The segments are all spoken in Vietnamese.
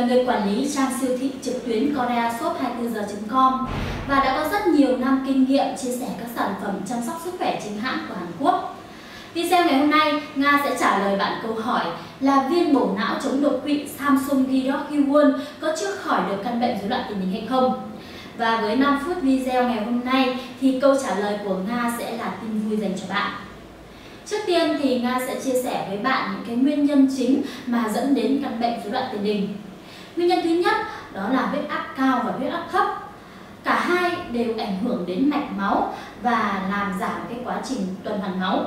là người quản lý trang siêu thị trực tuyến koreashop24giờ.com và đã có rất nhiều năm kinh nghiệm chia sẻ các sản phẩm chăm sóc sức khỏe chính hãng của Hàn Quốc. Video ngày hôm nay, Nga sẽ trả lời bạn câu hỏi là viên bổ não chống đột quỵ Samsung Giroc Hyun có chữa khỏi được căn bệnh rối loạn tiền đình hay không? Và với 5 phút video ngày hôm nay thì câu trả lời của Nga sẽ là tin vui dành cho bạn. Trước tiên thì Nga sẽ chia sẻ với bạn những cái nguyên nhân chính mà dẫn đến căn bệnh rối loạn tiền đình. Nguyên nhân thứ nhất đó là huyết áp cao và huyết áp thấp. Cả hai đều ảnh hưởng đến mạch máu và làm giảm cái quá trình tuần hoàn máu,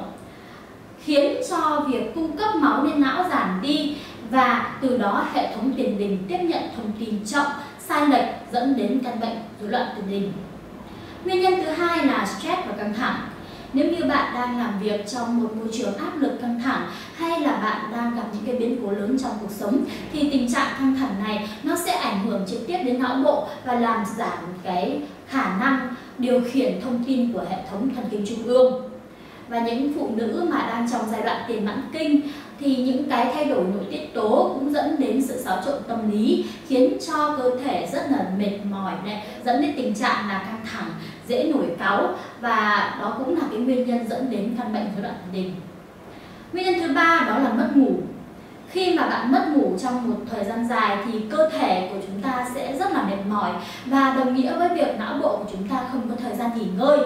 khiến cho việc cung cấp máu lên não giảm đi và từ đó hệ thống tiền đình tiếp nhận thông tin chậm, sai lệch dẫn đến căn bệnh rối loạn tiền đình. Nguyên nhân thứ hai là stress và căng thẳng. Nếu như bạn đang làm việc trong một môi trường áp lực căng thẳng hay là bạn đang gặp những cái biến cố lớn trong cuộc sống thì tình trạng căng thẳng này nó sẽ ảnh hưởng trực tiếp đến não bộ và làm giảm cái khả năng điều khiển thông tin của hệ thống thần kinh trung ương. Và những phụ nữ mà đang trong giai đoạn tiền mãn kinh thì những cái thay đổi nội tiết tố cũng dẫn đến sự xáo trộn tâm lý, khiến cho cơ thể rất là mệt mỏi này, dẫn đến tình trạng là căng thẳng, dễ nổi cáu, và đó cũng là cái nguyên nhân dẫn đến căn bệnh rối loạn tiền đình. Nguyên nhân thứ ba đó là mất ngủ. Khi mà bạn mất ngủ trong một thời gian dài thì cơ thể của chúng ta sẽ rất là mệt mỏi và đồng nghĩa với việc não bộ của chúng ta không có thời gian nghỉ ngơi.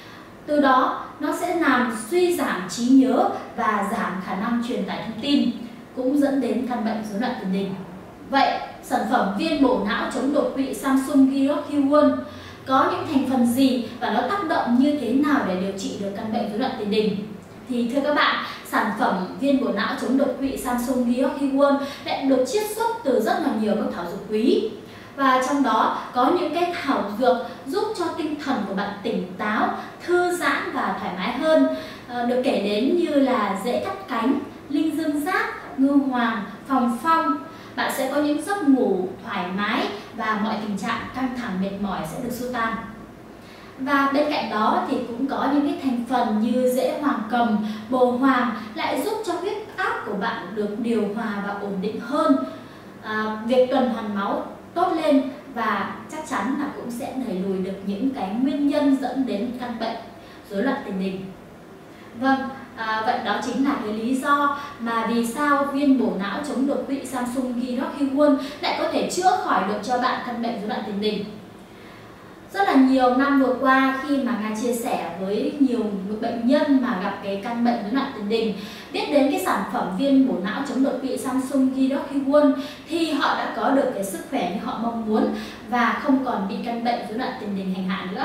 Từ đó nó sẽ làm suy giảm trí nhớ và giảm khả năng truyền tải thông tin, cũng dẫn đến căn bệnh rối loạn tiền đình. Vậy sản phẩm viên bổ não chống đột quỵ Samsung Giroc Hyun có những thành phần gì và nó tác động như thế nào để điều trị được căn bệnh rối loạn tiền đình? Thì thưa các bạn, sản phẩm viên bổ não chống đột quỵ Samsung Giroc Hyun lại được chiết xuất từ rất là nhiều các thảo dược quý. Và trong đó có những cái thảo dược giúp cho tinh thần của bạn tỉnh táo, thư giãn và thoải mái hơn. Được kể đến như là dễ cắt cánh, linh dương giác, ngư hoàng, phòng phong. Bạn sẽ có những giấc ngủ thoải mái và mọi tình trạng căng thẳng mệt mỏi sẽ được xua tan. Và bên cạnh đó thì cũng có những cái thành phần như rễ hoàng cầm, bồ hoàng lại giúp cho huyết áp của bạn được điều hòa và ổn định hơn. Việc tuần hoàn máu tốt lên và chắc chắn là cũng sẽ đẩy lùi được những cái nguyên nhân dẫn đến căn bệnh rối loạn tiền đình. Vâng, vậy đó chính là cái lý do mà vì sao viên bổ não chống đột quỵ Samsung Giroc Hyun lại có thể chữa khỏi được cho bạn căn bệnh rối loạn tiền đình. Rất là nhiều năm vừa qua khi mà Nga chia sẻ với nhiều bệnh nhân mà gặp cái căn bệnh rối loạn tiền đình, biết đến cái sản phẩm viên bổ não chống đột quỵ Samsung Giroc Hyun thì họ đã có được cái sức khỏe như họ mong muốn và không còn bị căn bệnh rối loạn tiền đình hành hạ nữa.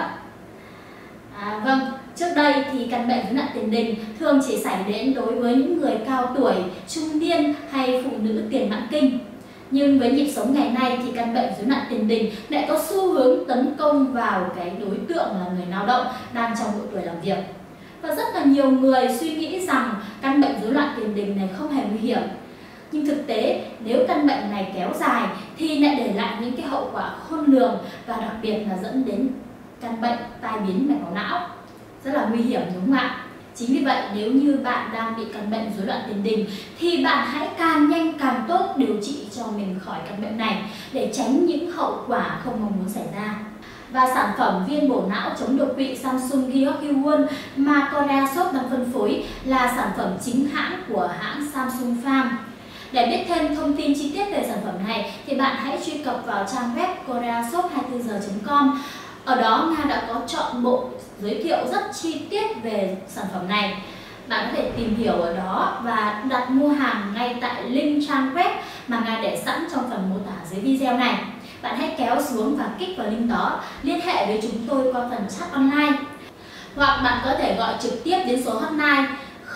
Vâng, trước đây thì căn bệnh rối loạn tiền đình thường chỉ xảy đến đối với những người cao tuổi, trung niên hay phụ nữ tiền mãn kinh. Nhưng với nhịp sống ngày nay thì căn bệnh rối loạn tiền đình lại có xu hướng tấn công vào cái đối tượng là người lao động đang trong độ tuổi làm việc. Và rất là nhiều người suy nghĩ rằng căn bệnh rối loạn tiền đình này không hề nguy hiểm. Nhưng thực tế nếu căn bệnh này kéo dài thì lại để lại những cái hậu quả khôn lường và đặc biệt là dẫn đến căn bệnh tai biến mạch máu não. Rất là nguy hiểm đúng không ạ? Chính vì vậy nếu như bạn đang bị căn bệnh rối loạn tiền đình thì bạn hãy càng nhanh càng tốt điều trị cho mình khỏi căn bệnh này để tránh những hậu quả không mong muốn xảy ra. Và sản phẩm viên bổ não chống đột quỵ Samsung Giroc Hyun mà Koreashop đang phân phối là sản phẩm chính hãng của hãng Samsung Farm. Để biết thêm thông tin chi tiết về sản phẩm này thì bạn hãy truy cập vào trang web koreashop24giờ.com. Ở đó Nga đã có trọn bộ giới thiệu rất chi tiết về sản phẩm này. Bạn có thể tìm hiểu ở đó và đặt mua hàng ngay tại link trang web mà Nga để sẵn trong phần mô tả dưới video này. Bạn hãy kéo xuống và kích vào link đó, liên hệ với chúng tôi qua phần chat online. Hoặc bạn có thể gọi trực tiếp đến số hotline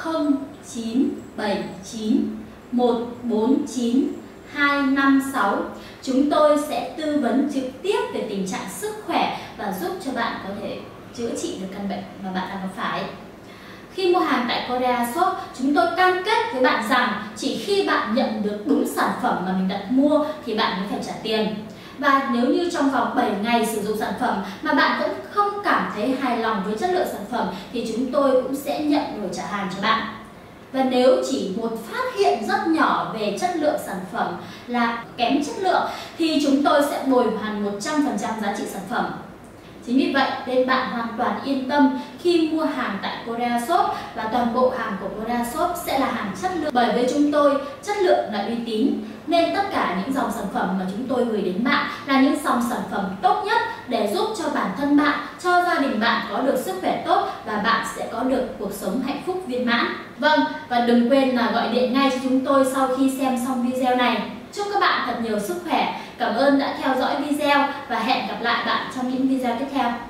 0979 149 256. Chúng tôi sẽ tư vấn trực tiếp về tình trạng sức khỏe và giúp cho bạn có thể chữa trị được căn bệnh mà bạn đang gặp phải. Khi mua hàng tại Koreashop, chúng tôi cam kết với bạn rằng chỉ khi bạn nhận được đúng sản phẩm mà mình đặt mua thì bạn mới phải trả tiền. Và nếu như trong vòng 7 ngày sử dụng sản phẩm mà bạn vẫn không cảm thấy hài lòng với chất lượng sản phẩm thì chúng tôi cũng sẽ nhận đổi trả hàng cho bạn. Và nếu chỉ một phát hiện rất nhỏ về chất lượng sản phẩm là kém chất lượng thì chúng tôi sẽ bồi hoàn 100% giá trị sản phẩm. Chính vì vậy nên bạn hoàn toàn yên tâm khi mua hàng tại Korea Shop, và toàn bộ hàng của Korea Shop sẽ là hàng chất lượng. Bởi với chúng tôi, chất lượng là uy tín, nên tất cả những dòng sản phẩm mà chúng tôi gửi đến bạn là những dòng sản phẩm tốt nhất để giúp cho bản thân bạn, cho gia đình bạn có được sức khỏe tốt và bạn sẽ có được cuộc sống hạnh phúc viên mãn. Vâng, và đừng quên là gọi điện ngay cho chúng tôi sau khi xem xong video này. Chúc các bạn thật nhiều sức khỏe. Cảm ơn đã theo dõi video và hẹn gặp lại bạn trong những video tiếp theo.